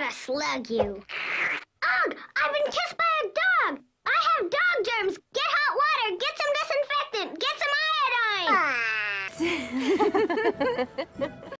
gotta slug you. Ugh! I've been kissed by a dog! I have dog germs! Get hot water! Get some disinfectant! Get some iodine!